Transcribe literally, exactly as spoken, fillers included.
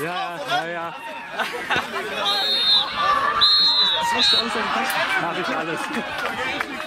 Ja, ja, ja, ja. Das ist alles. Mach ich alles.